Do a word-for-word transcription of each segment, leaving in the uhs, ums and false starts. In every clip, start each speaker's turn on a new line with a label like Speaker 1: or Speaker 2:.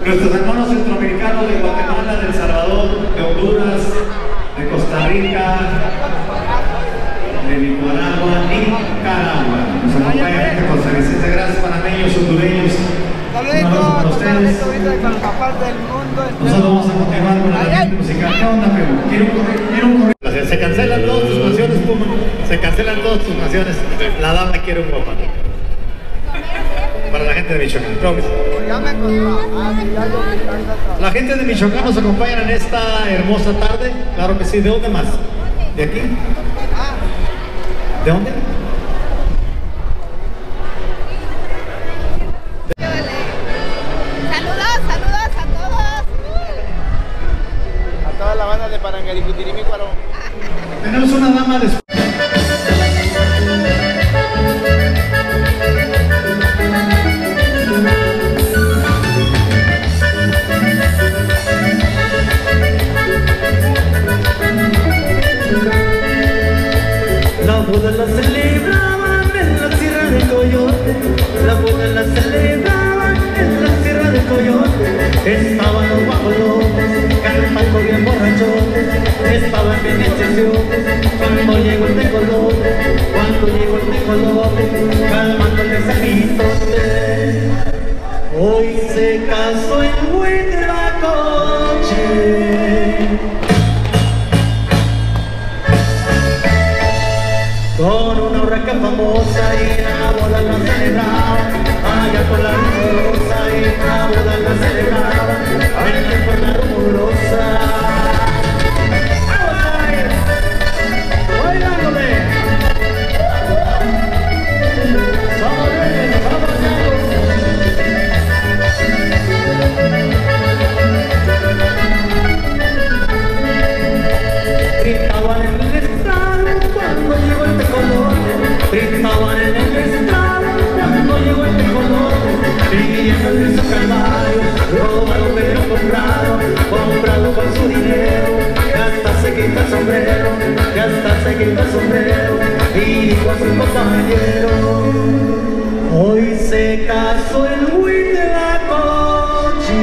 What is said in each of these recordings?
Speaker 1: Nuestros hermanos centroamericanos de Guatemala, de El Salvador, de Honduras, de Costa Rica, de Nicaragua, Nicaragua. Nos acompaña gente costarricense, gracias panameños, hondureños.
Speaker 2: Saluditos, totalmente ahorita de Carcapaz del mundo.
Speaker 1: Nosotros vamos a continuar con la gente musical. ¿Qué onda, Pedro? Quiero un correo, quiero un correo. Se cancelan todas tus canciones, Puma. Se cancelan todas tus canciones. La dama quiere un guapa. Para la gente de Michoacán.
Speaker 2: Ya me encontró. Ah, sí, ya yo.
Speaker 1: La gente de Michoacán nos acompaña en esta hermosa tarde. Claro que sí. ¿De dónde más? ¿De aquí? ¿De dónde?
Speaker 3: Saludos, saludos a todos.
Speaker 2: A toda la banda de Parangaricutirimícuaro.
Speaker 1: Tenemos una dama de...
Speaker 4: La boda la celebraban en la Sierra de Coyote. La boda la celebraban en la Sierra de Coyote. Estaban los guajolotes, cantando bien borrachotes. Estaban bien excesiones cuando llegó el tecolote. Cuando llegó el tecolote, calmando el mensajitote. Hoy se casó el Huitlacoche con una urraca famosa y la boda la celebraba allá por la rumorosa y la boda la celebraba allá por la rumorosa. ¡Vamos a ir! ¡Bailándole! ¡Vamos bien! ¡Vamos bien! Gritaban en el estrado cuando llegó el tecolote. Gritaban en el estrado cuando llegó el tecolote. Pidiendo el Cristo Calvario, robado pero comprado, comprado con su dinero. Ya hasta se quita el sombrero, ya hasta se quita el sombrero. Y dijo a su compañero: hoy se casó el Huitlacoche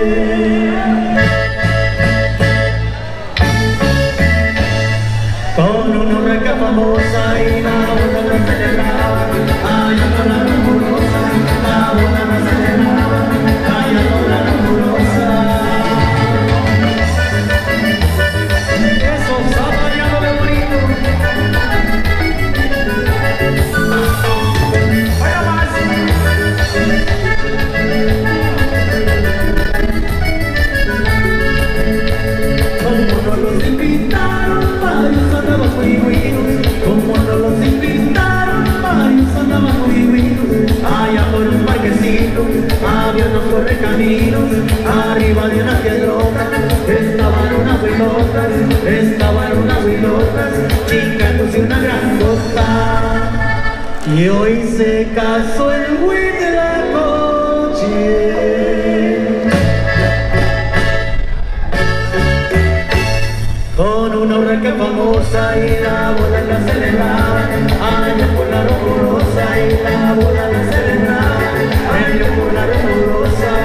Speaker 4: con una urraca famosa y la boda la celebraba allá por la rumorosa. La boda la celebraba allá por la rumorosa. Eso sabareado de bonito. Vaya más. Como no los invitaron, varios andaban muy buenos. Como no los invitaron, varios andaban muy buenos. Allá por un parquecito había unos correcaminos. Arriba de unas piedrotas estaban unas huilotas. Estaban unas huilotas chingándose una gran costa. Y hoy se casó el Huitlacoche con una urraca famosa y la boda la celebraba allá por la rumorosa y la boda la celebraba allá por la rumorosa.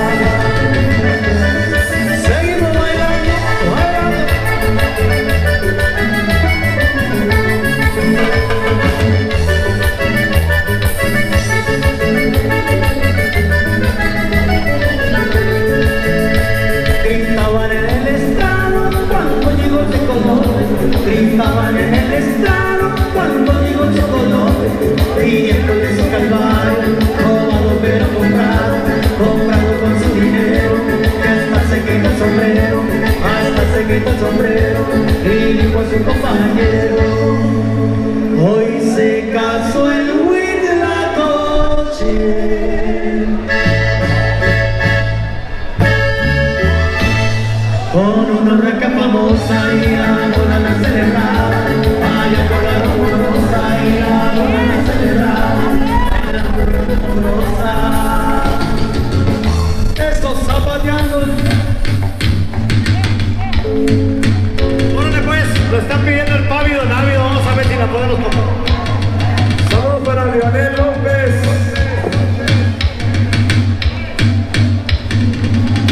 Speaker 4: Seguimos bailando, bailando. Gritaban en el estrado cuando llegó el tecolote. Gritaban en el estrado cuando llegó el tecolote. Pidiéndole su calvario, robado pero comprado, comprado con su dinero. Y hasta se quita el sombrero, hasta se quita el sombrero. Y dijo a su compañero: hoy se casó el Huitlacoche con una urraca famosa y la boda la celebraba allá por la rumorosa y la boda la celebraba allá por la rumorosa. Estos zapateando.
Speaker 1: Órale pues, lo están pidiendo el Pávido Návido. Vamos a ver si la podemos tomar.
Speaker 5: Saludos para Lionel López.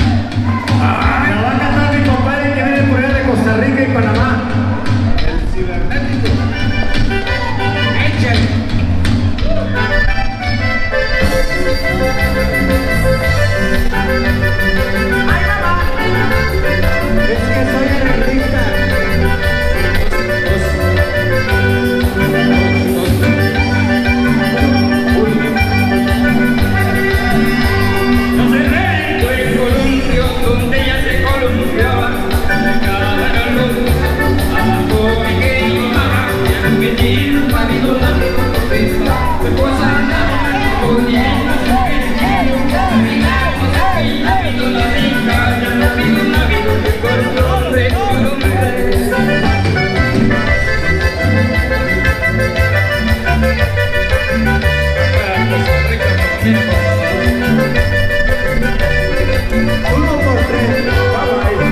Speaker 5: Uno por tres. Vamos ahí.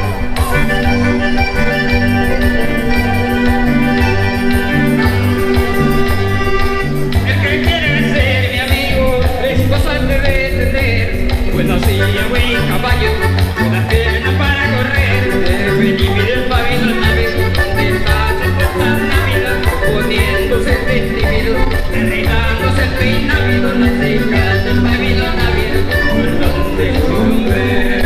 Speaker 6: El que quiere ser mi amigo es bastante de entender. Pues así a buen caballo, con las piernas para correr. Felipe del pabilo navido, donde está su esposa Navidad, poniéndose el vestido, arreglándose el peinado, las cejas del pabilo navido, por donde sube.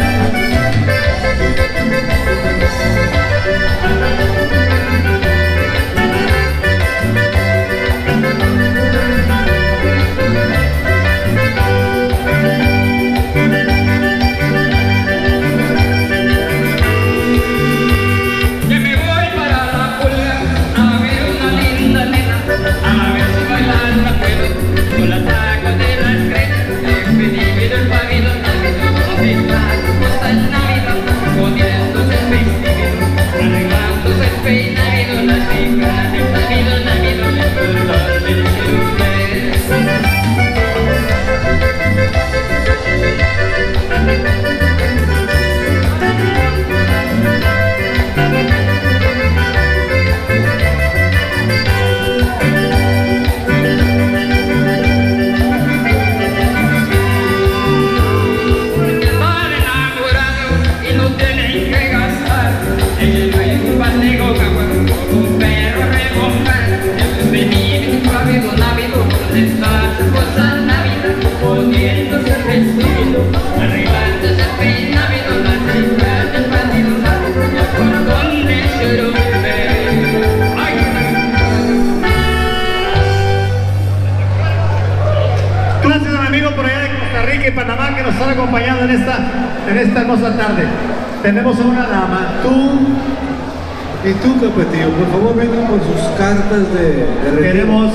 Speaker 1: Gracias a mi amigo por allá de Costa Rica y Panamá que nos han acompañado en esta, en esta hermosa tarde. Tenemos a una dama, tú
Speaker 5: Y tú, Capetillo, por favor vengan con sus cartas de, de retiro.
Speaker 1: queremos...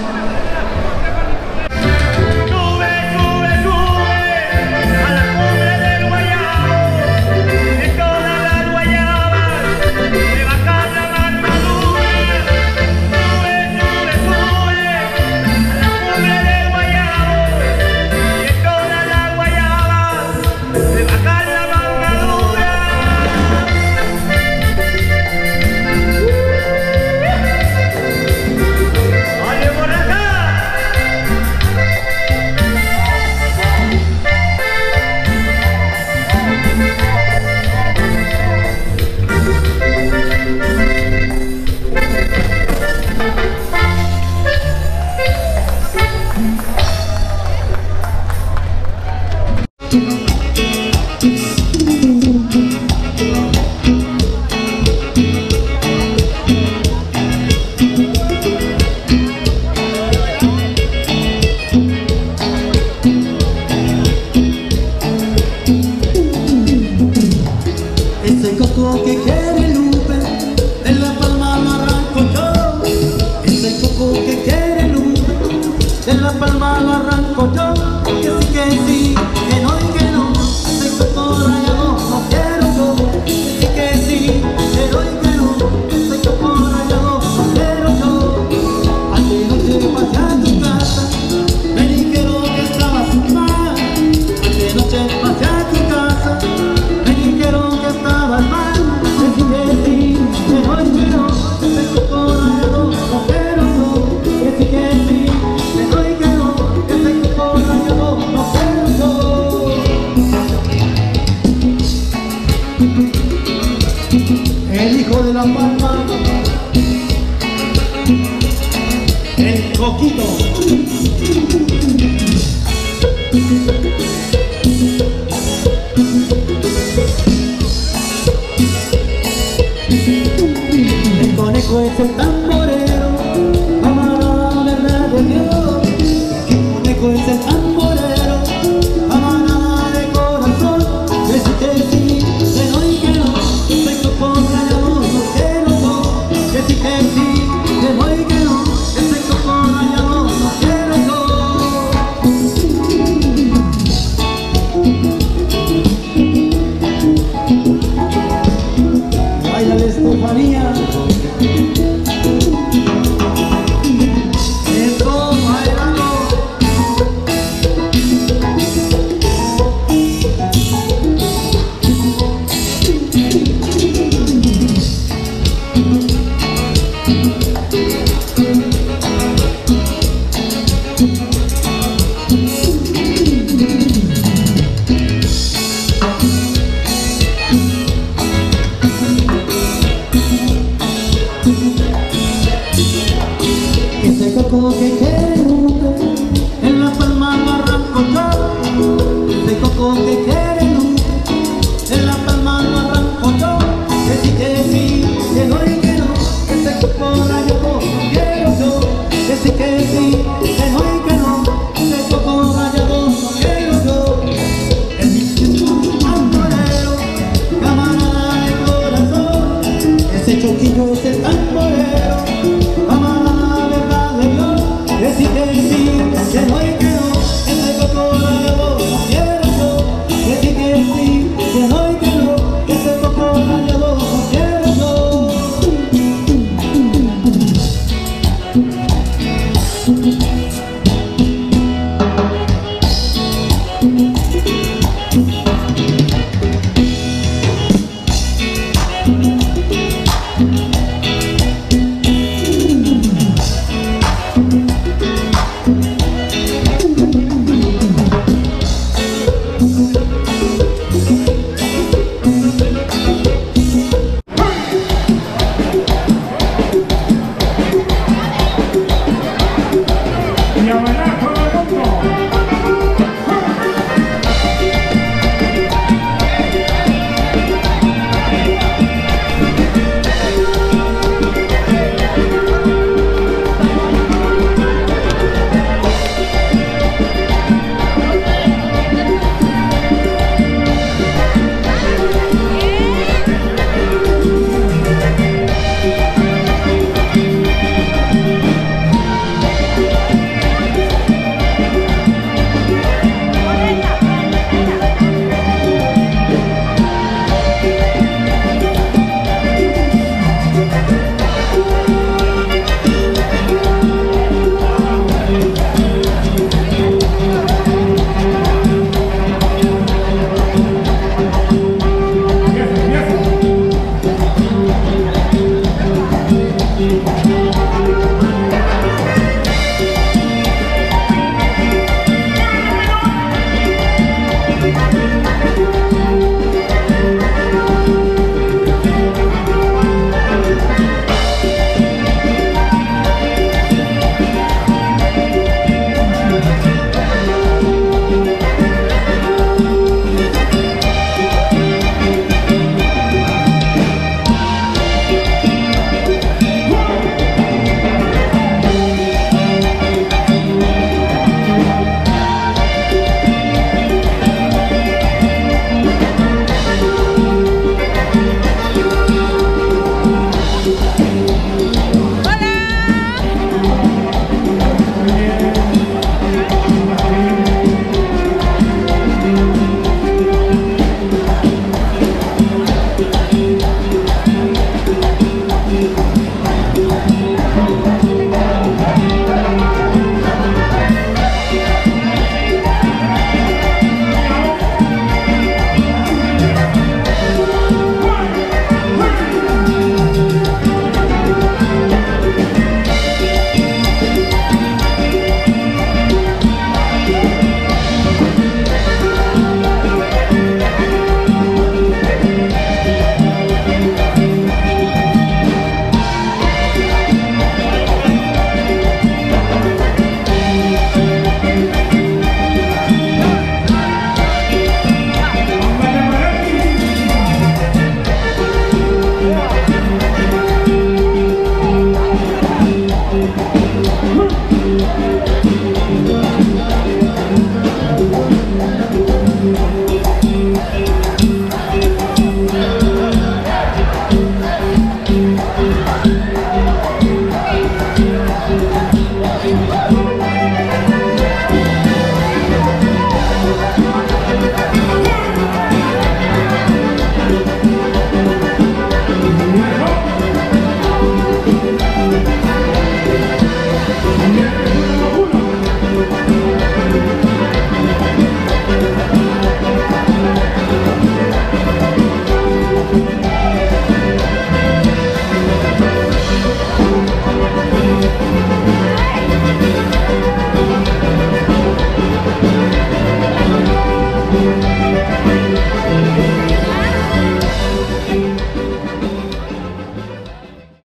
Speaker 4: Sube, sube, sube a la cumbre del Guayabo, de todas las guayabas, de bajar la más madura. Sube, sube, sube a la cumbre del Guayabo, de todas las guayabas, de bajar la más madura. ¡Oye, por acá!
Speaker 7: Ese coco que quiere Lupe, de la palma lo arranco yo. Ese coco que quiere Lupe, de la palma lo arranco yo. Que sí, que sí, que no y que no. Ese coco rayado no quiero yo. Que sí, que sí, que no y que no. Ese coco rayado no quiero yo. Anoche pasé a tu casa, me dijeron que estabas mal. Anoche pasé a tu casa, me dijeron que estabas mal. Que sí, que sí, que no y que no. Ese coco rayado no quiero yo. Que sí, que sí, que no y que no. Ese coco rayado no quiero yo. El hijo de la palma, el coquito. El conejo es el tamborero, camarada de verdad de Dios. El conejo es el tamborero, camarada de corazón. Que sí, que sí, que no y que no. Soy coco rayado, no quiero yo. Que sí, que sí, que no y que no. Soy coco rayado, no quiero yo. Báilale, Estefanía. Eso, bailalo. es el tamborero, mamá, la verdad de Dios, que sí, que sí, que no hay que no, en el coco de vos no quiero yo, que sí, que sí, que no hay que